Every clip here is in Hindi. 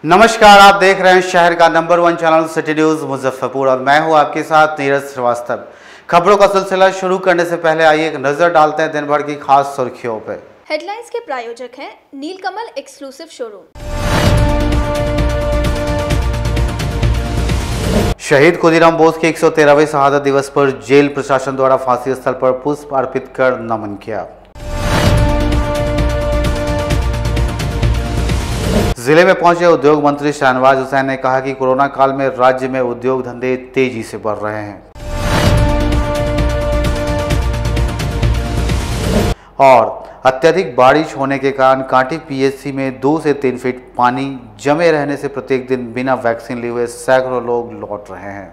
नमस्कार, आप देख रहे हैं शहर का number 1 channel city news Muzaffarpur और मैं हूं आपके साथ नीरज श्रीवास्तव। खबरों का सिलसिला शुरू करने से पहले आइए एक नजर डालते हैं दिन भर की खास सुर्खियों पे। हेडलाइंस के प्रायोजक हैं नीलकमल एक्सक्लूसिव शोरूम। शहीद खुदीराम बोस के 113वें शहादत दिवस पर जेल प्रशासन द्वारा फांसी स्थल पर पुष्प अर्पित कर नमन किया। जिले में पहुंचे उद्योग मंत्री शहनवाज हुसैन ने कहा कि कोरोना काल में राज्य में उद्योग धंधे तेजी से बढ़ रहे हैं। और अत्यधिक बारिश होने के कारण कांटी पीएचसी में 2 से 3 फीट पानी जमे रहने से प्रत्येक दिन बिना वैक्सीन लिए हुए सैकड़ों लोग लौट रहे हैं।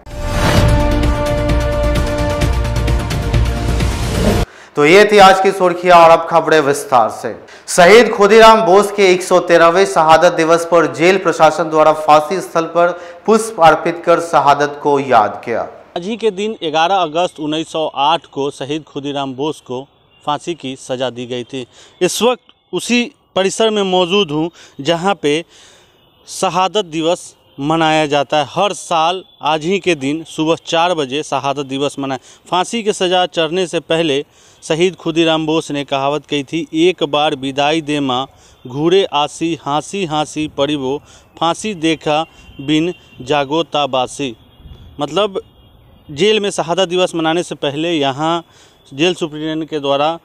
तो ये थी आज की सुर्खियां और अब खबरें विस्तार से। शहीद खुदीराम बोस के 113वें शहादत दिवस पर जेल प्रशासन द्वारा फांसी स्थल पर पुष्प अर्पित कर शहादत को याद किया। आज ही के दिन 11 अगस्त 1908 को शहीद खुदीराम बोस को फांसी की सज़ा दी गई थी। इस वक्त उसी परिसर में मौजूद हूँ जहाँ पे शहादत दिवस मनाया जाता है। हर साल आज ही के दिन सुबह 4 बजे शहादत दिवस मनाया। फांसी की सज़ा चढ़ने से पहले शहीद खुदीराम बोस ने कहावत कही थी, एक बार विदाई दे माँ घूरे आसी हाँसी हाँसी परिवो फांसी देखा बिन जागोता बासी। मतलब जेल में शहादत दिवस मनाने से पहले यहाँ जेल सुप्रिंटेंडेंट के द्वारा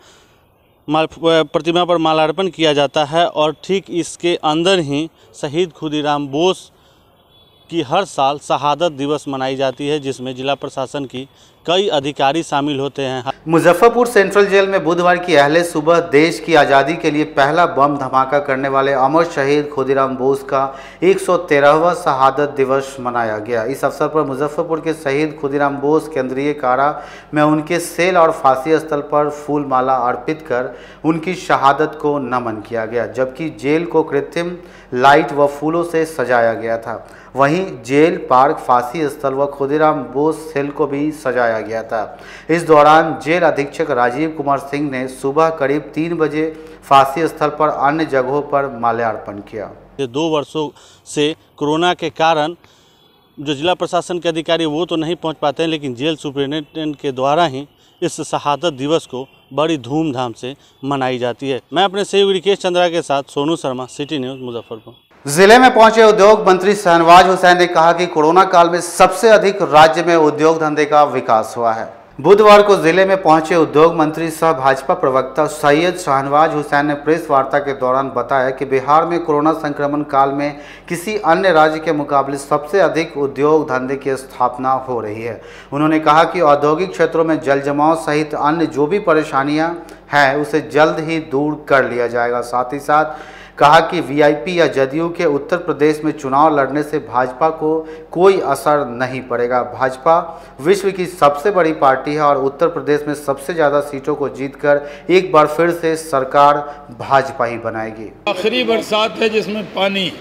प्रतिमा पर माल्यार्पण किया जाता है और ठीक इसके अंदर ही शहीद खुदीराम बोस कि हर साल शहादत दिवस मनाई जाती है, जिसमें जिला प्रशासन की कई अधिकारी शामिल होते हैं। मुजफ्फरपुर सेंट्रल जेल में बुधवार की अहले सुबह देश की आज़ादी के लिए पहला बम धमाका करने वाले अमर शहीद खुदीराम बोस का 113वां शहादत दिवस मनाया गया। इस अवसर पर मुजफ्फरपुर के शहीद खुदीराम बोस केंद्रीय कारा में उनके सेल और फांसी स्थल पर फूल माला अर्पित कर उनकी शहादत को नमन किया गया, जबकि जेल को कृत्रिम लाइट व फूलों से सजाया गया था। वहीं जेल, पार्क, फांसी स्थल व खुदीराम बोस सेल को भी सजाया गया था। इस दौरान जेल अधीक्षक राजीव कुमार सिंह ने सुबह करीब 3 बजे फांसी स्थल पर अन्य जगहों पर माल्यार्पण किया। 2 वर्षों से कोरोना के कारण जो जिला प्रशासन के अधिकारी वो तो नहीं पहुंच पाते हैं, लेकिन जेल सुप्रिंटेंडेंट के द्वारा ही इस शहादत दिवस को बड़ी धूमधाम से मनाई जाती है। मैं अपने सहयोगी रिकेश चंद्रा के साथ सोनू शर्मा, सिटी न्यूज़ मुजफ्फरपुर। जिले में पहुंचे उद्योग मंत्री शहनवाज हुसैन ने कहा कि कोरोना काल में सबसे अधिक राज्य में उद्योग धंधे का विकास हुआ है। बुधवार को जिले में पहुंचे उद्योग मंत्री सह भाजपा प्रवक्ता सैयद शहनवाज हुसैन ने प्रेस वार्ता के दौरान बताया कि बिहार में कोरोना संक्रमण काल में किसी अन्य राज्य के मुकाबले सबसे अधिक उद्योग धंधे की स्थापना हो रही है। उन्होंने कहा कि औद्योगिक क्षेत्रों में जल जमाव सहित अन्य जो भी परेशानियां हैं उसे जल्द ही दूर कर लिया जाएगा। साथ ही साथ कहा कि वीआईपी या जदयू के उत्तर प्रदेश में चुनाव लड़ने से भाजपा को कोई असर नहीं पड़ेगा। भाजपा विश्व की सबसे बड़ी पार्टी है और उत्तर प्रदेश में सबसे ज़्यादा सीटों को जीतकर एक बार फिर से सरकार भाजपा ही बनाएगी। आखिरी बरसात है जिसमें पानी,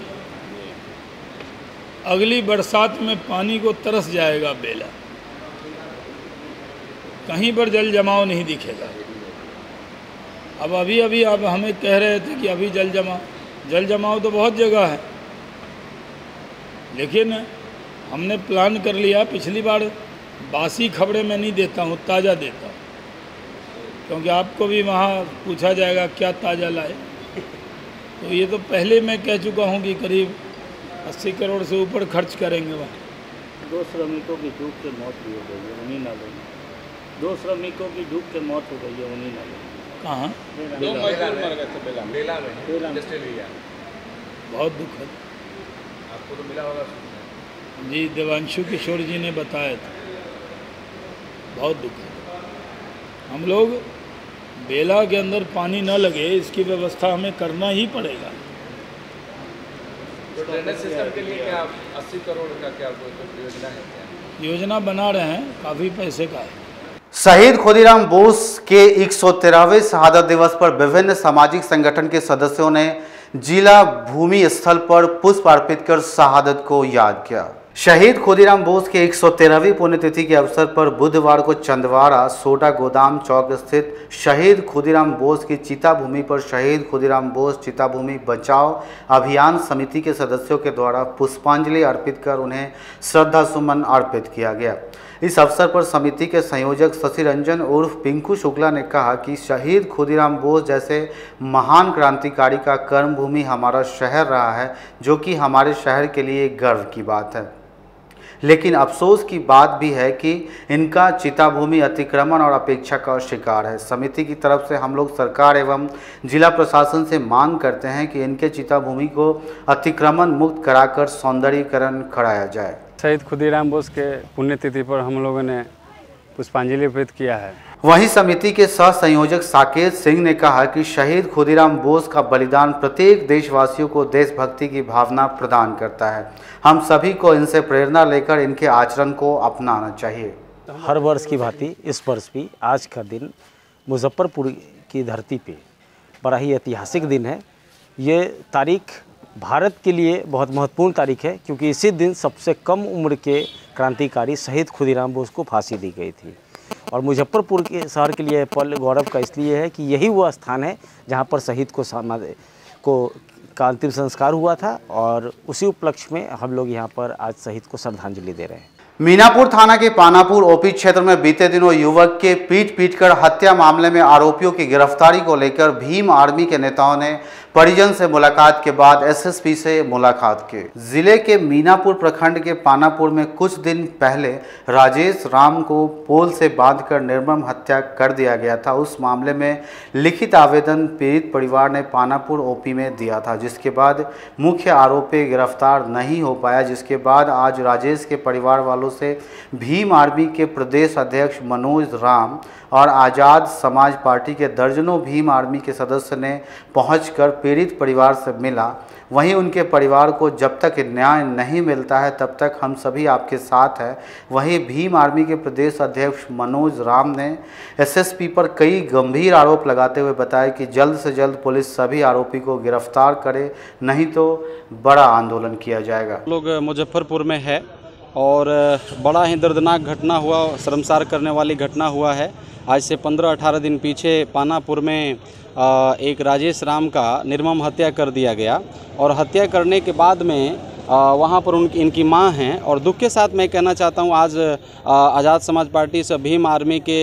अगली बरसात में पानी को तरस जाएगा बेला, कहीं पर जल जमाव नहीं दिखेगा। अब अभी आप हमें कह रहे थे कि अभी जल जमाव तो बहुत जगह है, लेकिन हमने प्लान कर लिया। पिछली बार बासी खबरें मैं नहीं देता हूँ, ताज़ा देता हूँ, क्योंकि आपको भी वहाँ पूछा जाएगा क्या ताज़ा लाए। तो ये तो पहले मैं कह चुका हूँ कि करीब 80 करोड़ से ऊपर खर्च करेंगे वहाँ। 2 श्रमिकों की डूब के मौत भी हो गई है, उन्हीं नालों में 2 श्रमिकों की डूब के मौत हो गई है, उन्हीं नालों में। कहाँ? बेला में इंडस्ट्रियल एरिया। बहुत दुखद। आपको तो मिला होगा जी, देवांशु किशोर जी ने बताया था। बहुत दुखद। हम लोग बेला के अंदर पानी न लगे इसकी व्यवस्था हमें करना ही पड़ेगा। तो ड्रेनेज सिस्टम के लिए क्या 80 करोड़ का क्या योजना है? क्या योजना बना रहे हैं, काफ़ी पैसे का है। शहीद खुदीराम बोस के 113वें शहादत दिवस पर विभिन्न सामाजिक संगठन के सदस्यों ने जिला भूमि स्थल पर पुष्प अर्पित कर शहादत को याद किया। शहीद खुदीराम बोस के 113वीं पुण्यतिथि के अवसर पर बुधवार को चंदवाड़ा सोडा गोदाम चौक स्थित शहीद खुदीराम बोस की चिता भूमि पर शहीद खुदीराम बोस चिता भूमि बचाओ अभियान समिति के सदस्यों के द्वारा पुष्पांजलि अर्पित कर उन्हें श्रद्धा सुमन अर्पित किया गया। इस अवसर पर समिति के संयोजक शशि रंजन उर्फ पिंकू शुक्ला ने कहा कि शहीद खुदीराम बोस जैसे महान क्रांतिकारी का कर्मभूमि हमारा शहर रहा है, जो कि हमारे शहर के लिए गर्व की बात है। लेकिन अफसोस की बात भी है कि इनका चिताभूमि अतिक्रमण और अपेक्षा का शिकार है। समिति की तरफ से हम लोग सरकार एवं जिला प्रशासन से मांग करते हैं कि इनके चिताभूमि को अतिक्रमण मुक्त कराकर सौंदर्यीकरण कराया जाए। शहीद खुदीराम बोस के पुण्यतिथि पर हम लोगों ने पुष्पांजलि अर्पित किया है। वहीं समिति के सह संयोजक साकेत सिंह ने कहा कि शहीद खुदीराम बोस का बलिदान प्रत्येक देशवासियों को देशभक्ति की भावना प्रदान करता है। हम सभी को इनसे प्रेरणा लेकर इनके आचरण को अपनाना चाहिए। हर वर्ष की भांति इस वर्ष भी आज का दिन मुजफ्फरपुर की धरती पे बड़ा ही ऐतिहासिक दिन है। ये तारीख भारत के लिए बहुत महत्वपूर्ण तारीख है, क्योंकि इसी दिन सबसे कम उम्र के क्रांतिकारी शहीद खुदीराम बोस को फांसी दी गई थी। और मुजफ्फरपुर के शहर के लिए पल गौरव का इसलिए है कि यही वह स्थान है जहां पर शहीद का अंतिम संस्कार हुआ था, और उसी उपलक्ष्य में हम लोग यहां पर आज शहीद को श्रद्धांजलि दे रहे हैं। मीनापुर थाना के पानापुर ओपी क्षेत्र में बीते दिनों युवक के पीट-पीटकर हत्या मामले में आरोपियों की गिरफ्तारी को लेकर भीम आर्मी के नेताओं ने परिजन से मुलाकात के बाद एसएसपी से मुलाकात की। जिले के मीनापुर प्रखंड के पानापुर में कुछ दिन पहले राजेश राम को पोल से बांधकर निर्मम हत्या कर दिया गया था। उस मामले में लिखित आवेदन पीड़ित परिवार ने पानापुर ओपी में दिया था, जिसके बाद मुख्य आरोपी गिरफ्तार नहीं हो पाया। जिसके बाद आज राजेश के परिवार वालों से भीम आर्मी के प्रदेश अध्यक्ष मनोज राम और आज़ाद समाज पार्टी के दर्जनों भीम आर्मी के सदस्य ने पहुंचकर पीड़ित परिवार से मिला। वहीं उनके परिवार को जब तक न्याय नहीं मिलता है तब तक हम सभी आपके साथ हैं। वहीं भीम आर्मी के प्रदेश अध्यक्ष मनोज राम ने एसएसपी पर कई गंभीर आरोप लगाते हुए बताया कि जल्द से जल्द पुलिस सभी आरोपी को गिरफ्तार करे, नहीं तो बड़ा आंदोलन किया जाएगा। लोग मुजफ्फरपुर में है और बड़ा ही दर्दनाक घटना हुआ, शर्मसार करने वाली घटना हुआ है। आज से 15-18 दिन पीछे पानापुर में एक राजेश राम का निर्मम हत्या कर दिया गया, और हत्या करने के बाद में वहाँ पर इनकी मां हैं। और दुख के साथ मैं कहना चाहता हूँ, आज आज़ाद समाज पार्टी से भीम आर्मी के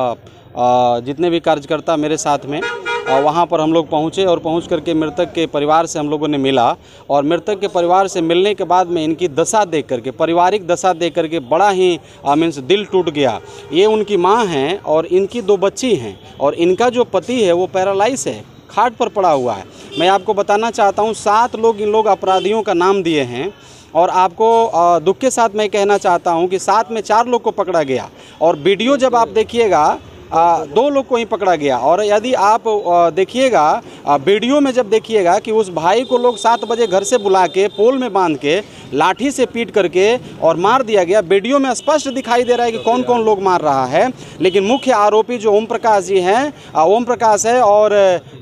जितने भी कार्यकर्ता मेरे साथ में वहाँ पर हम लोग पहुँचे, और पहुँच करके मृतक के परिवार से हम लोगों ने मिला। और मृतक के परिवार से मिलने के बाद में इनकी दशा देख करके, पारिवारिक दशा देख करके बड़ा ही मीन्स दिल टूट गया। ये उनकी मां हैं और इनकी 2 बच्ची हैं, और इनका जो पति है वो पैरालाइज है, खाट पर पड़ा हुआ है। मैं आपको बताना चाहता हूँ 7 लोग इन लोग अपराधियों का नाम दिए हैं, और आपको दुख के साथ मैं कहना चाहता हूँ कि 7 में 4 लोग को पकड़ा गया। और वीडियो जब आप देखिएगा 2 लोग को ही पकड़ा गया। और यदि आप देखिएगा वीडियो में जब देखिएगा कि उस भाई को लोग 7 बजे घर से बुला के पोल में बांध के लाठी से पीट करके और मार दिया गया। वीडियो में स्पष्ट दिखाई दे रहा है कि कौन कौन लोग मार रहा है। लेकिन मुख्य आरोपी जो ओम प्रकाश जी हैं, ओम प्रकाश है और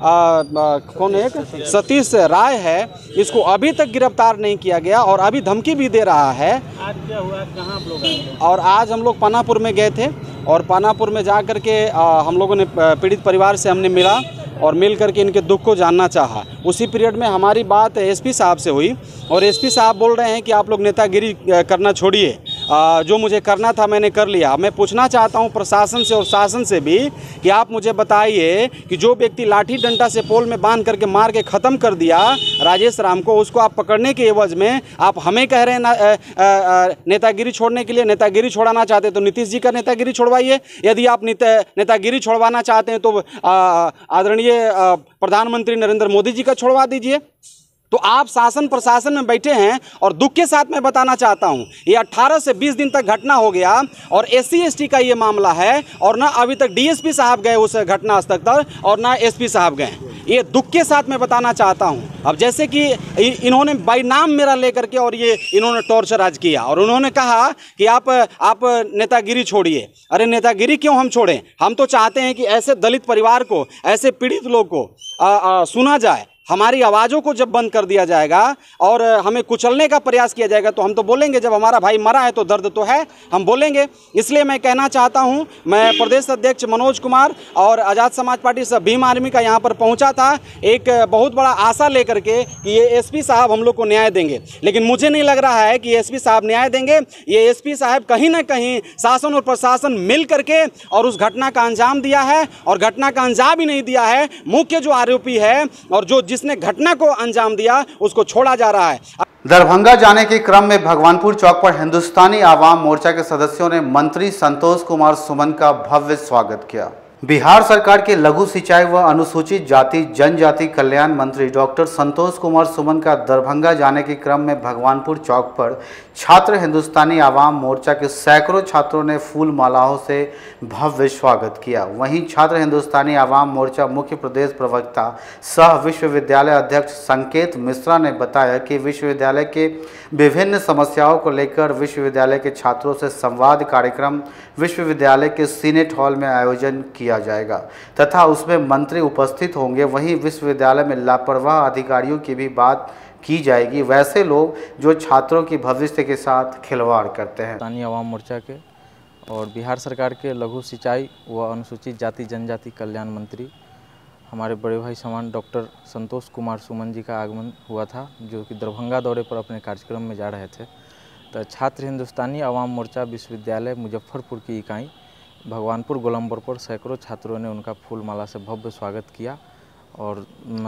कौन एक सतीश राय है, इसको अभी तक गिरफ्तार नहीं किया गया और अभी धमकी भी दे रहा है। आज क्या हुआ, कहाँ आप लोग आए थे? और आज हम लोग पानापुर में गए थे, और पानापुर में जा कर के हम लोगों ने पीड़ित परिवार से हमने मिला और मिल करके इनके दुख को जानना चाहा। उसी पीरियड में हमारी बात एसपी साहब से हुई, और एसपी साहब बोल रहे हैं कि आप लोग नेतागिरी करना छोड़िए, जो मुझे करना था मैंने कर लिया। मैं पूछना चाहता हूं प्रशासन से और शासन से भी कि आप मुझे बताइए कि जो व्यक्ति लाठी डंडा से पोल में बांध करके मार के ख़त्म कर दिया राजेश राम को, उसको आप पकड़ने के एवज में आप हमें कह रहे हैं नेतागिरी छोड़ने के लिए। नेतागिरी छोड़ाना चाहते तो नीतीश जी का नेतागिरी छोड़वाइए। यदि आप नेतागिरी छोड़वाना चाहते हैं तो आदरणीय प्रधानमंत्री नरेंद्र मोदी जी का छोड़वा दीजिए। तो आप शासन प्रशासन में बैठे हैं, और दुख के साथ मैं बताना चाहता हूं ये 18 से 20 दिन तक घटना हो गया, और SC/ST का ये मामला है, और ना अभी तक DSP साहब गए उस घटना स्थल पर, और ना SP साहब गए। ये दुख के साथ मैं बताना चाहता हूं। अब जैसे कि इन्होंने बाई नाम मेरा लेकर के और ये इन्होंने टॉर्चर आज किया, और उन्होंने कहा कि आप नेतागिरी छोड़िए। अरे नेतागिरी क्यों हम छोड़ें? हम तो चाहते हैं कि ऐसे दलित परिवार को, ऐसे पीड़ित लोग को सुना जाए, हमारी आवाज़ों को जब बंद कर दिया जाएगा और हमें कुचलने का प्रयास किया जाएगा तो हम तो बोलेंगे। जब हमारा भाई मरा है तो दर्द तो है, हम बोलेंगे। इसलिए मैं कहना चाहता हूं, मैं प्रदेश अध्यक्ष मनोज कुमार और आज़ाद समाज पार्टी से भीम आर्मी का यहां पर पहुंचा था एक बहुत बड़ा आशा लेकर के कि ये एसपी साहब हम लोग को न्याय देंगे, लेकिन मुझे नहीं लग रहा है कि एसपी साहब न्याय देंगे। ये एसपी साहब कहीं ना कहीं शासन और प्रशासन मिल करके और उस घटना का अंजाम दिया है, और घटना का अंजाम ही नहीं दिया है। मुख्य जो आरोपी है और जो जिसने घटना को अंजाम दिया उसको छोड़ा जा रहा है। दरभंगा जाने के क्रम में भगवानपुर चौक पर हिंदुस्तानी आवाम मोर्चा के सदस्यों ने मंत्री संतोष कुमार सुमन का भव्य स्वागत किया। बिहार सरकार के लघु सिंचाई व अनुसूचित जाति जनजाति कल्याण मंत्री डॉक्टर संतोष कुमार सुमन का दरभंगा जाने के क्रम में भगवानपुर चौक पर छात्र हिंदुस्तानी आवाम मोर्चा के सैकड़ों छात्रों ने फूल मालाओं से भव्य स्वागत किया। वहीं छात्र हिंदुस्तानी आवाम मोर्चा मुख्य प्रदेश प्रवक्ता सह विश्वविद्यालय अध्यक्ष संकेत मिश्रा ने बताया कि विश्वविद्यालय के विभिन्न समस्याओं को लेकर विश्वविद्यालय के छात्रों से संवाद कार्यक्रम विश्वविद्यालय के सीनेट हॉल में आयोजन किया जाएगा तथा उसमें मंत्री उपस्थित होंगे। वहीं विश्वविद्यालय में लापरवाह अधिकारियों की भी बात की जाएगी, वैसे लोग जो छात्रों की भविष्य के साथ खिलवाड़ करते हैं। हिंदुस्तानी आवाम मोर्चा के और बिहार सरकार के लघु सिंचाई व अनुसूचित जाति जनजाति कल्याण मंत्री हमारे बड़े भाई समान डॉक्टर संतोष कुमार सुमन जी का आगमन हुआ था, जो कि दरभंगा दौरे पर अपने कार्यक्रम में जा रहे थे। तो छात्र हिंदुस्तानी आवाम मोर्चा विश्वविद्यालय मुजफ्फरपुर की इकाई भगवानपुर गोलम्बर पर सैकड़ों छात्रों ने उनका फूल माला से भव्य स्वागत किया और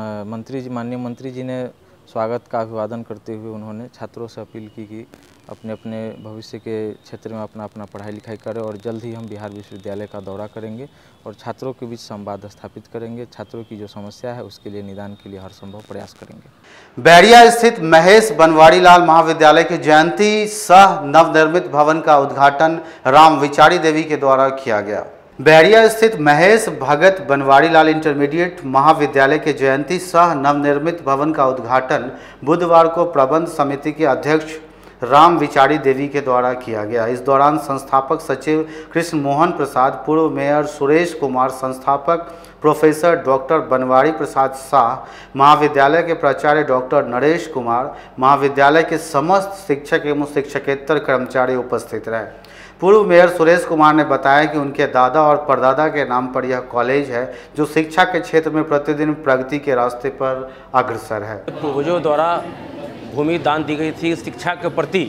माननीय मंत्री जी ने स्वागत का अभिवादन करते हुए उन्होंने छात्रों से अपील की कि अपने अपने भविष्य के क्षेत्र में अपना पढ़ाई लिखाई करें और जल्द ही हम बिहार विश्वविद्यालय का दौरा करेंगे और छात्रों के बीच संवाद स्थापित करेंगे। छात्रों की जो समस्या है उसके लिए निदान के लिए हर संभव प्रयास करेंगे। बैरिया स्थित महेश बनवारी लाल महाविद्यालय के जयंती सह नवनिर्मित भवन का उद्घाटन राम विचारी देवी के द्वारा किया गया। बैरिया स्थित महेश भगत बनवारी लाल इंटरमीडिएट महाविद्यालय के जयंती सह नवनिर्मित भवन का उद्घाटन बुधवार को प्रबंध समिति के अध्यक्ष राम विचारी देवी के द्वारा किया गया। इस दौरान संस्थापक सचिव कृष्ण मोहन प्रसाद, पूर्व मेयर सुरेश कुमार, संस्थापक प्रोफेसर डॉक्टर बनवारी प्रसाद शाह, महाविद्यालय के प्राचार्य डॉक्टर नरेश कुमार, महाविद्यालय के समस्त शिक्षक एवं शिक्षकेतर कर्मचारी उपस्थित रहे। पूर्व मेयर सुरेश कुमार ने बताया कि उनके दादा और परदादा के नाम पर यह कॉलेज है जो शिक्षा के क्षेत्र में प्रतिदिन प्रगति के रास्ते पर अग्रसर है। पूर्वजों द्वारा भूमि दान दी गई थी, शिक्षा के प्रति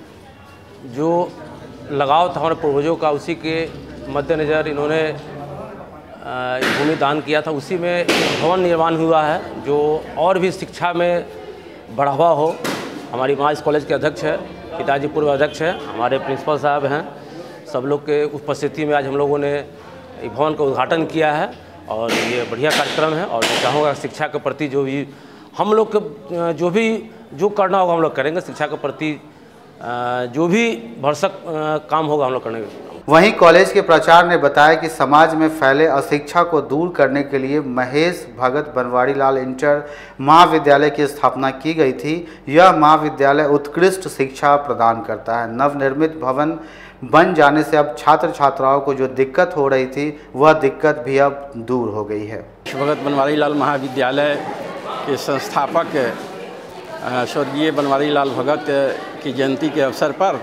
जो लगाव था हमारे पूर्वजों का, उसी के मद्देनज़र इन्होंने भूमि दान किया था। उसी में भवन निर्माण हुआ है जो और भी शिक्षा में बढ़ावा हो। हमारी महाराज कॉलेज के अध्यक्ष है, पिताजी पूर्व अध्यक्ष हैं, हमारे प्रिंसिपल साहब हैं, सब लोग के उपस्थिति में आज हम लोगों ने भवन का उद्घाटन किया है और ये बढ़िया कार्यक्रम है। और मैं चाहूँगा शिक्षा के प्रति जो भी हम लोग जो करना होगा हम लोग करेंगे। शिक्षा के प्रति जो भी भरसक काम होगा हम लोग करेंगे। वहीं कॉलेज के प्राचार्य ने बताया कि समाज में फैले अशिक्षा को दूर करने के लिए महेश भगत बनवारी लाल इंटर महाविद्यालय की स्थापना की गई थी। यह महाविद्यालय उत्कृष्ट शिक्षा प्रदान करता है। नवनिर्मित भवन बन जाने से अब छात्र छात्राओं को जो दिक्कत हो रही थी वह दिक्कत भी अब दूर हो गई है। भगत बनवारी लाल महाविद्यालय के संस्थापक स्वर्गीय बनवारी लाल भगत की जयंती के अवसर पर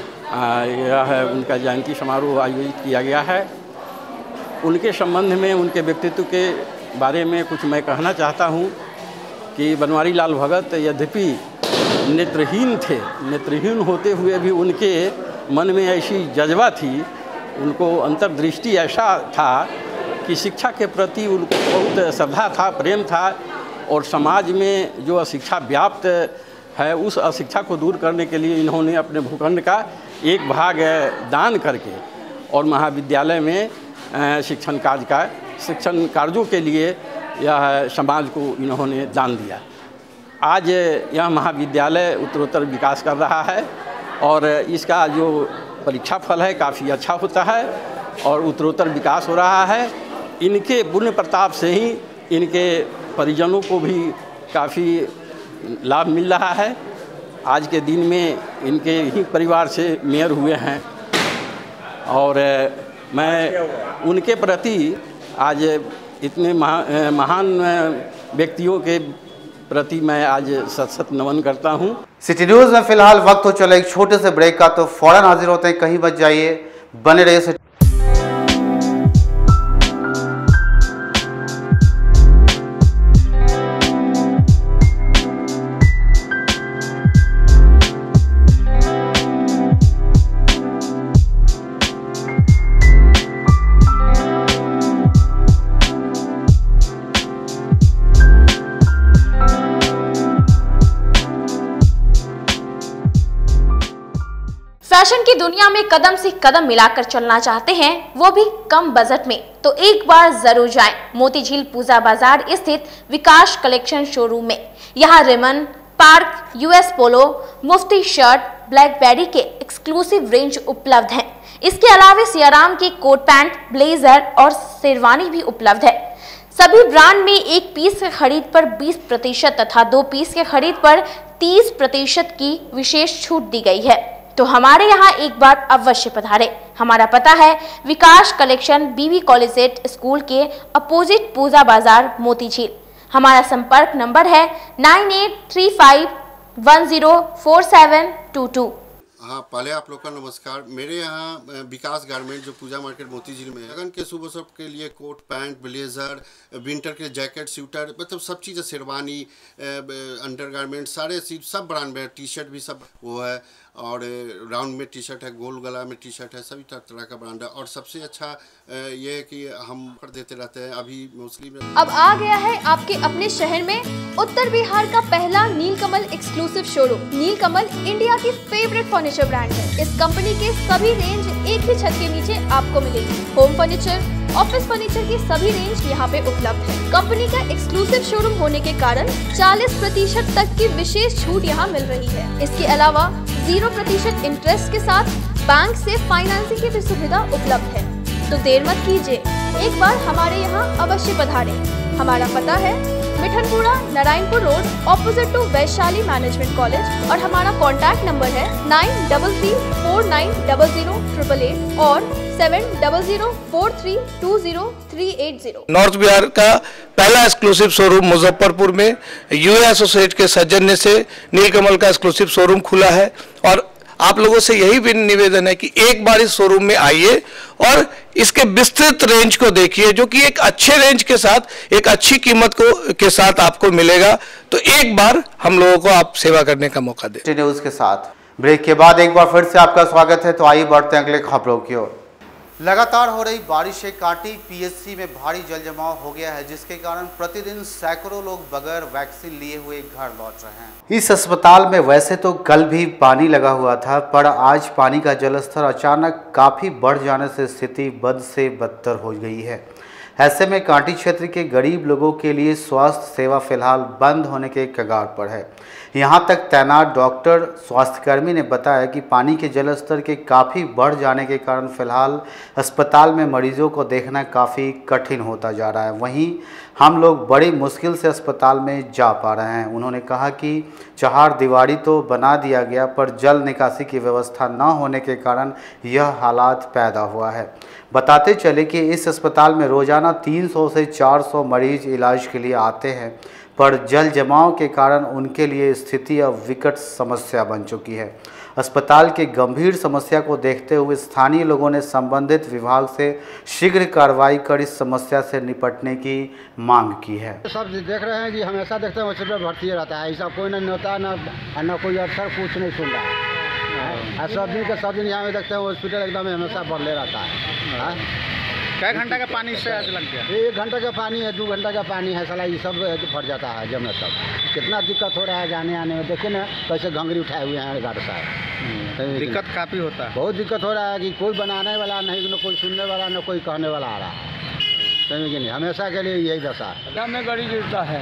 यह उनका जयंती समारोह आयोजित किया गया है। उनके संबंध में, उनके व्यक्तित्व के बारे में कुछ मैं कहना चाहता हूँ कि बनवारी लाल भगत यद्यपि नेत्रहीन थे, नेत्रहीन होते हुए भी उनके मन में ऐसी जज्बा थी, उनको अंतर्दृष्टि ऐसा था कि शिक्षा के प्रति उनको बहुत श्रद्धा था, प्रेम था और समाज में जो अशिक्षा व्याप्त है उस अशिक्षा को दूर करने के लिए इन्होंने अपने भूखंड का एक भाग दान करके और महाविद्यालय में शिक्षण कार्यों के लिए यह समाज को इन्होंने दान दिया। आज यह महाविद्यालय उत्तरोत्तर विकास कर रहा है और इसका जो परीक्षा फल है काफ़ी अच्छा होता है और उत्तरोत्तर विकास हो रहा है। इनके पुण्य प्रताप से ही इनके परिजनों को भी काफ़ी लाभ मिल रहा है। आज के दिन में इनके ही परिवार से मेयर हुए हैं और मैं उनके प्रति आज इतने महान व्यक्तियों के प्रति मैं आज सत नमन करता हूँ। सिटी न्यूज़ में फिलहाल वक्त हो चला एक छोटे से ब्रेक का, तो फौरन हाजिर होते हैं, कहीं मत जाइए, बने रहिए। फैशन की दुनिया में कदम से कदम मिलाकर चलना चाहते हैं, वो भी कम बजट में, तो एक बार जरूर जाएं मोतीझील पूजा बाजार स्थित विकास कलेक्शन शोरूम में। यहाँ Raymond, Park, US Polo, Mufti shirt, Blackberry के एक्सक्लूसिव रेंज उपलब्ध हैं। इसके अलावा सियाराम के कोट पैंट, ब्लेजर और शेरवानी भी उपलब्ध है। सभी ब्रांड में एक पीस के खरीद पर 20% तथा 2 पीस के खरीद पर 30% की विशेष छूट दी गई है। तो हमारे यहाँ एक बार अवश्य पधारे। हमारा पता है Vikas collection, BB college school के अपोजिट पूजा बाजार, मोतीझील। हमारा संपर्क नंबर है 9835104722। हाँ, पहले आप लोग का नमस्कार। मेरे यहाँ विकास गारमेंट जो पूजा मार्केट मोतीझील में है, लगन के शुभ अवसर के लिए कोट पैंट, ब्लेजर, विंटर के जैकेट, स्वेटर, मतलब सब चीज़ें, शेरवानी, अंडर गारमेंट, सारे सब ब्रांड में, टी शर्ट भी सब वो है, और राउंड में टी शर्ट है, गोल गला में टी शर्ट है, सभी तरह का ब्रांड है। और सबसे अच्छा ये है कि हम कर देते रहते हैं अभी मोस्टली। अब आ गया है आपके अपने शहर में उत्तर बिहार का पहला Nilkamal exclusive showroom. Nilkamal India की फेवरेट फर्नीचर ब्रांड है। इस कंपनी के सभी रेंज एक ही छत के नीचे आपको मिलेगी। होम फर्नीचर, ऑफिस फर्नीचर की सभी रेंज यहाँ पे उपलब्ध है। कंपनी का एक्सक्लूसिव शोरूम होने के कारण 40% तक की विशेष छूट यहाँ मिल रही है। इसके अलावा 0% इंटरेस्ट के साथ बैंक से फाइनेंसिंग की भी सुविधा उपलब्ध है। तो देर मत कीजिए, एक बार हमारे यहाँ अवश्य पधारें। हमारा पता है Mithanpura, Narayanpur road, opposite to Vaishali management college, और हमारा कॉन्टैक्ट नंबर है 9334900888 और 7004320380। नॉर्थ बिहार का पहला एक्सक्लूसिव शोरूम मुजफ्फरपुर में यूए एसोसिएट के सौजन्य से नीलकमल का एक्सक्लूसिव शोरूम खुला है। और आप लोगों से यही भी निवेदन है कि एक बार इस शोरूम में आइए और इसके विस्तृत रेंज को देखिए, जो कि एक अच्छे रेंज के साथ, एक अच्छी कीमत के साथ आपको मिलेगा। तो एक बार हम लोगों को आप सेवा करने का मौका दें। न्यूज़ के साथ ब्रेक के बाद एक बार फिर से आपका स्वागत है। तो आइए बढ़ते हैं अगले खबरों की ओर। लगातार हो रही बारिश से कांटी पीएचसी में भारी जल जमाव हो गया है, जिसके कारण प्रतिदिन सैकड़ों लोग बगैर वैक्सीन लिए हुए घर लौट रहे हैं। इस अस्पताल में वैसे तो कल भी पानी लगा हुआ था, पर आज पानी का जलस्तर अचानक काफ़ी बढ़ जाने से स्थिति बद से बदतर हो गई है। ऐसे में कांटी क्षेत्र के गरीब लोगों के लिए स्वास्थ्य सेवा फिलहाल बंद होने के कगार पर है। यहां तक तैनात डॉक्टर, स्वास्थ्यकर्मी ने बताया कि पानी के जलस्तर के काफ़ी बढ़ जाने के कारण फिलहाल अस्पताल में मरीजों को देखना काफ़ी कठिन होता जा रहा है। वहीं हम लोग बड़ी मुश्किल से अस्पताल में जा पा रहे हैं। उन्होंने कहा कि चहारदीवारी तो बना दिया गया, पर जल निकासी की व्यवस्था न होने के कारण यह हालात पैदा हुआ है। बताते चले कि इस अस्पताल में रोज़ाना 300 से 400 मरीज इलाज के लिए आते हैं, पर जल जमाव के कारण उनके लिए स्थिति अब विकट समस्या बन चुकी है। अस्पताल की गंभीर समस्या को देखते हुए स्थानीय लोगों ने संबंधित विभाग से शीघ्र कार्रवाई कर इस समस्या से निपटने की मांग की है। सब देख रहे हैं कि हमेशा देखते हैं हॉस्पिटल भर्ती रहता है, ऐसा कोई नहीं होता, ना कोई अफसर कुछ नहीं सुन रहा है। सब दिन यहाँ देखते हैं हॉस्पिटल एकदम हमेशा बढ़ले रहता है। क्या घंटा का पानी से आज लग गया? 1 घंटा का पानी है, 2 घंटा का पानी है, साला ये सब फट जाता है जब सब। कितना दिक्कत हो रहा है जाने आने में, देखिए ना कैसे घंगरी उठाए हुए हैं गाड़ी साहब। दिक्कत काफ़ी होता है, बहुत दिक्कत हो रहा है कि कोई बनाने वाला नहीं, न कोई सुनने वाला, न कोई कहने वाला आ रहा है। समझ नहीं, हमेशा के लिए यही दशा है। में गाड़ी गिरता है,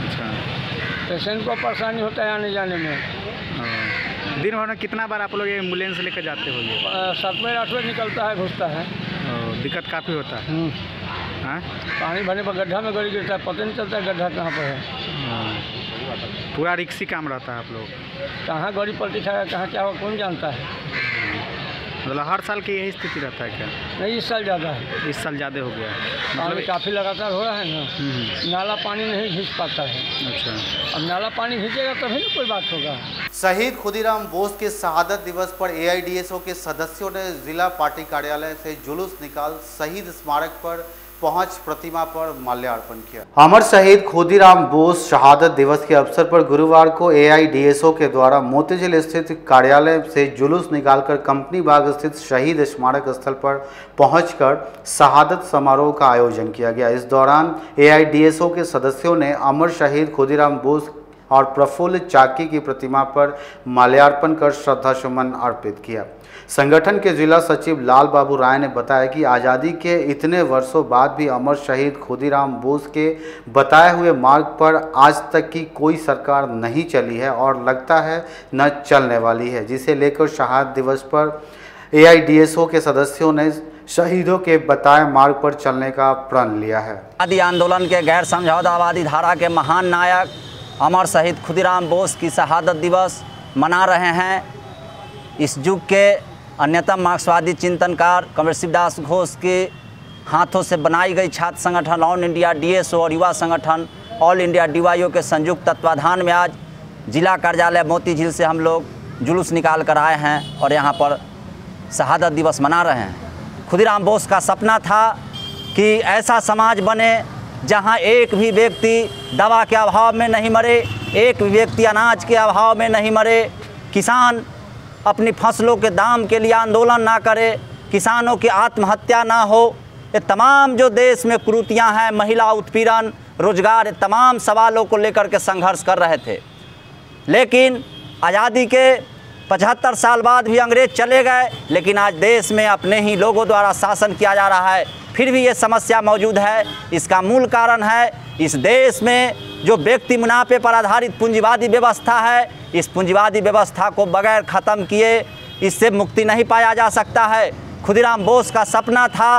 पेशेंट को परेशानी होता है आने जाने में। दिन भर में कितना बार आप लोग एम्बुलेंस लेकर जाते हो? 7 बजे 8 बजे निकलता है, घुसता है। दिक्कत काफ़ी होता है। पानी भरने पर गड्ढा में गाड़ी गिरता है, पता नहीं चलता है गड्ढा कहाँ पर है। पूरा रिक्सी काम रहता है आप लोग? कहाँ गाड़ी पलटी खाएगा, कहाँ क्या होगा कौन जानता है। मतलब हर साल की यही स्थिति रहता है क्या? नहीं, इस साल ज़्यादा है। इस साल ज़्यादा हो गया है मतलब काफ़ी लगातार हो रहा है ना, नाला पानी नहीं खींच पाता है। अच्छा, अब नाला पानी खींचेगा तभी ना कोई बात होगा। शहीद खुदीराम बोस के शहादत दिवस पर AIDSO के सदस्यों ने जिला पार्टी कार्यालय से जुलूस निकाल शहीद स्मारक पर पहुंच प्रतिमा पर माल्यार्पण किया। अमर शहीद खुदीराम बोस शहादत दिवस के अवसर पर गुरुवार को AIDSO के द्वारा मोतीझील स्थित कार्यालय से जुलूस निकालकर कंपनी बाग स्थित शहीद स्मारक स्थल पर पहुंचकर शहादत समारोह का आयोजन किया गया। इस दौरान AIDSO के सदस्यों ने अमर शहीद खुदीराम बोस और प्रफुल्ल चाकी की प्रतिमा पर माल्यार्पण कर श्रद्धासुमन अर्पित किया। संगठन के जिला सचिव लाल बाबू राय ने बताया कि आज़ादी के इतने वर्षों बाद भी अमर शहीद खुदीराम बोस के बताए हुए मार्ग पर आज तक की कोई सरकार नहीं चली है और लगता है न चलने वाली है, जिसे लेकर शहादत दिवस पर AIDSO के सदस्यों ने शहीदों के बताए मार्ग पर चलने का प्रण लिया है। आज़ादी आंदोलन के गैर समझौतावादी धारा के महान नायक अमर शहीद खुदीराम बोस की शहादत दिवस मना रहे हैं। इस युग के अन्यतम मार्क्सवादी चिंतनकार कमरेड शिवदास घोष के हाथों से बनाई गई छात्र संगठन ऑल इंडिया DSO और युवा संगठन ऑल इंडिया DYO के संयुक्त तत्वाधान में आज जिला कार्यालय मोतीझील से हम लोग जुलूस निकाल कर आए हैं और यहाँ पर शहादत दिवस मना रहे हैं। खुदीराम बोस का सपना था कि ऐसा समाज बने जहाँ एक भी व्यक्ति दवा के अभाव में नहीं मरे, एक भी व्यक्ति अनाज के अभाव में नहीं मरे, किसान अपनी फसलों के दाम के लिए आंदोलन ना करे, किसानों की आत्महत्या ना हो। ये तमाम जो देश में कुरीतियाँ हैं, महिला उत्पीड़न, रोजगार, ये तमाम सवालों को लेकर के संघर्ष कर रहे थे। लेकिन आज़ादी के 75 साल बाद भी अंग्रेज चले गए, लेकिन आज देश में अपने ही लोगों द्वारा शासन किया जा रहा है, फिर भी ये समस्या मौजूद है। इसका मूल कारण है इस देश में जो व्यक्ति मुनाफे पर आधारित पूंजीवादी व्यवस्था है, इस पूंजीवादी व्यवस्था को बगैर ख़त्म किए इससे मुक्ति नहीं पाया जा सकता है। खुदीराम बोस का सपना था,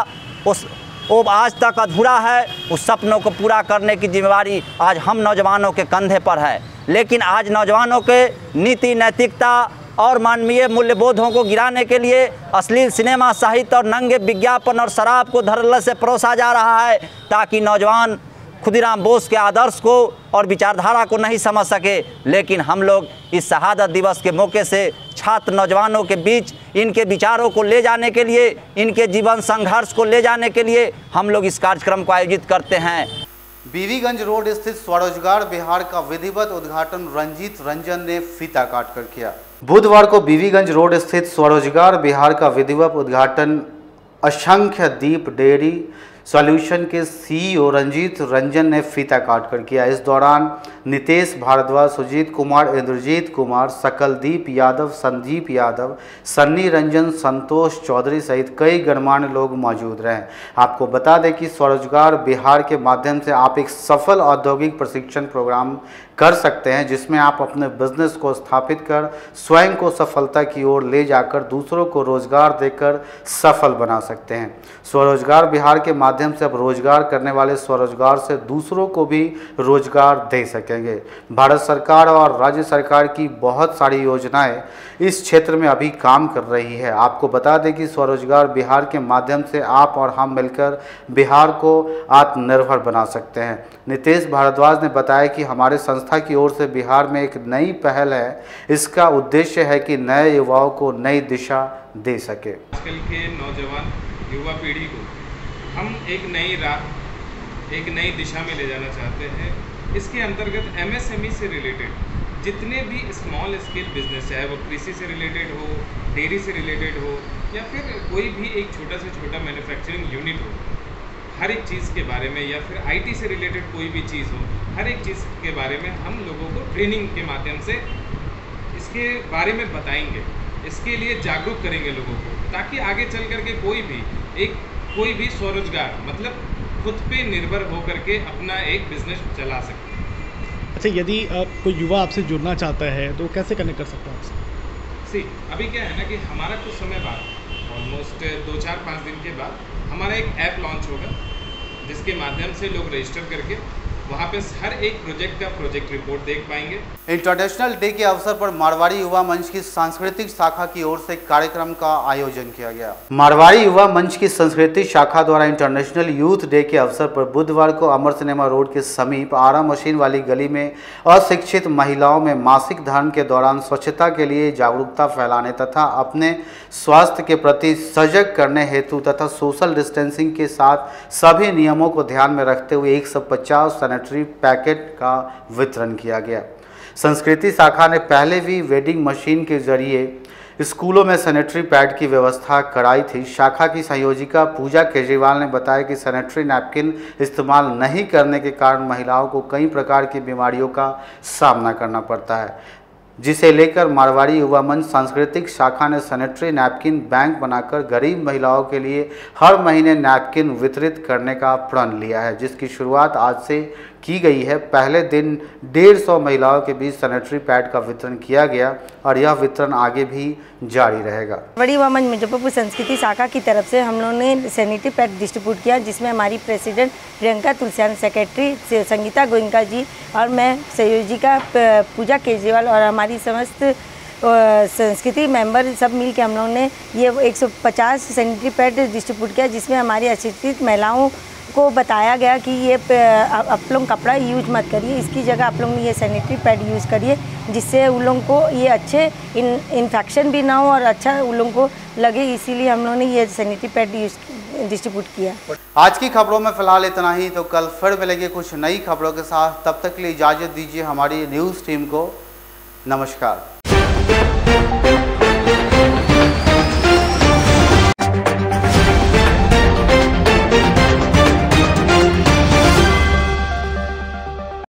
वो आज तक अधूरा है। उस सपनों को पूरा करने की जिम्मेवारी आज हम नौजवानों के कंधे पर है। लेकिन आज नौजवानों के नीति, नैतिकता और मानवीय मूल्यबोधों को गिराने के लिए अश्लील सिनेमा, साहित्य और नंगे विज्ञापन और शराब को धड़ल्ले से परोसा जा रहा है, ताकि नौजवान खुदीराम बोस के आदर्श को और विचारधारा को नहीं समझ सके। लेकिन हम लोग इस शहादत दिवस के मौके से छात्र नौजवानों के बीच इनके विचारों को ले जाने के लिए, इनके जीवन संघर्ष को ले जाने के लिए हम लोग इस कार्यक्रम को आयोजित करते हैं। बीवीगंज रोड स्थित स्वरोजगार विहार का विधिवत उद्घाटन रंजीत रंजन ने फीता काट कर किया। बुधवार को बीवीगंज रोड स्थित स्वरोजगार विहार का विधिवत उद्घाटन असंख्य दीप डेयरी सॉल्यूशन के CEO रंजीत रंजन ने फीता काट कर किया। इस दौरान नितेश भारद्वाज, सुजीत कुमार, इंद्रजीत कुमार, सकलदीप यादव, संदीप यादव, सन्नी रंजन, संतोष चौधरी सहित कई गणमान्य लोग मौजूद रहे। आपको बता दें कि स्वरोजगार बिहार के माध्यम से आप एक सफल औद्योगिक प्रशिक्षण प्रोग्राम कर सकते हैं, जिसमें आप अपने बिजनेस को स्थापित कर स्वयं को सफलता की ओर ले जाकर दूसरों को रोजगार देकर सफल बना सकते हैं। स्वरोजगार बिहार के माध्यम से अब रोजगार करने वाले स्वरोजगार से दूसरों को भी रोजगार दे सकेंगे। भारत सरकार और राज्य सरकार की बहुत सारी योजनाएं इस क्षेत्र में अभी काम कर रही है। आपको बता दें कि स्वरोजगार बिहार के माध्यम से आप और हम मिलकर बिहार को आत्मनिर्भर बना सकते हैं। नितेश भारद्वाज ने बताया कि हमारे संस्था की ओर से बिहार में एक नई पहल है। इसका उद्देश्य है कि नए युवाओं को नई दिशा दे सके। आजकल के नौजवान युवा पीढ़ी को हम एक नई राह, एक नई दिशा में ले जाना चाहते हैं। इसके अंतर्गत MSME से रिलेटेड जितने भी स्मॉल स्केल बिजनेस, चाहे वो कृषि से रिलेटेड हो, डेयरी से रिलेटेड हो, या फिर कोई भी एक छोटा से छोटा मैन्युफैक्चरिंग यूनिट हो, हर एक चीज़ के बारे में, या फिर IT से रिलेटेड कोई भी चीज़ हो, हर एक चीज़ के बारे में हम लोगों को ट्रेनिंग के माध्यम से इसके बारे में बताएंगे। इसके लिए जागरूक करेंगे लोगों को, ताकि आगे चल करके कोई भी स्वरोजगार मतलब खुद पे निर्भर हो करके अपना एक बिजनेस चला सके। अच्छा, यदि कोई युवा आपसे जुड़ना चाहता है तो कैसे कनेक्ट कर सकता है आपसे? अभी क्या है ना कि हमारा कुछ समय बाद, ऑलमोस्ट 2-4-5 दिन के बाद हमारा एक ऐप लॉन्च होगा, जिसके माध्यम से लोग रजिस्टर करके वहाँ पे हर एक प्रोजेक्ट का प्रोजेक्ट रिपोर्ट देख पाएंगे। इंटरनेशनल डे के अवसर पर मारवाड़ी युवा मंच की सांस्कृतिक शाखा की ओर से कार्यक्रम का आयोजन किया गया। मारवाड़ी युवा मंच की सांस्कृतिक शाखा द्वारा इंटरनेशनल यूथ डे के अवसर पर बुधवार को अमर सिनेमा रोड के समीप आरा मशीन वाली गली में अशिक्षित महिलाओं में मासिक धर्म के दौरान स्वच्छता के लिए जागरूकता फैलाने तथा अपने स्वास्थ्य के प्रति सजग करने हेतु तथा सोशल डिस्टेंसिंग के साथ सभी नियमों को ध्यान में रखते हुए 150 सैनिटरी पैकेट का वितरण किया गया। संस्कृति शाखा ने पहले भी वेंडिंग मशीन के जरिए स्कूलों में सैनिटरी पैड की व्यवस्था कराई थी। शाखा की संयोजिका पूजा केजरीवाल ने बताया कि सैनिटरी नैपकिन इस्तेमाल नहीं करने के कारण महिलाओं को कई प्रकार की बीमारियों का सामना करना पड़ता है, जिसे लेकर मारवाड़ी युवा मंच सांस्कृतिक शाखा ने सैनिटरी नैपकिन बैंक बनाकर गरीब महिलाओं के लिए हर महीने नैपकिन वितरित करने का प्रण लिया है, जिसकी शुरुआत आज से की गई है। पहले दिन 150 महिलाओं के बीच सैनिटरी पैड का वितरण किया गया और यह वितरण आगे भी जारी रहेगा। मारवाड़ी युवा मंच मुजफ्फरपुर संस्कृति शाखा की तरफ से हम लोगों ने सैनिटरी पैड डिस्ट्रीब्यूट किया, जिसमें हमारी प्रेसिडेंट प्रियंका तुलसियान, सेक्रेटरी संगीता गोयनका जी और मैं संयोजिका पूजा केजरीवाल और हमारी समस्त संस्कृति मेंबर सब मिल के हम लोगों ने ये 150 सैनिटरी पैड डिस्ट्रीब्यूट किया, जिसमें हमारी अशिक्षित महिलाओं को बताया गया कि ये आप लोग कपड़ा यूज मत करिए, इसकी जगह आप लोग ये सैनिटरी पैड यूज़ करिए, जिससे उन लोगों को ये अच्छे इन्फेक्शन भी ना हो और अच्छा उन लोगों को लगे, इसीलिए हम लोगों ने ये सैनिटरी पैड डिस्ट्रीब्यूट किया। आज की खबरों में फिलहाल इतना ही, तो कल फिर मिलेंगे कुछ नई खबरों के साथ। तब तक के लिए इजाज़त दीजिए हमारी न्यूज़ टीम को। नमस्कार।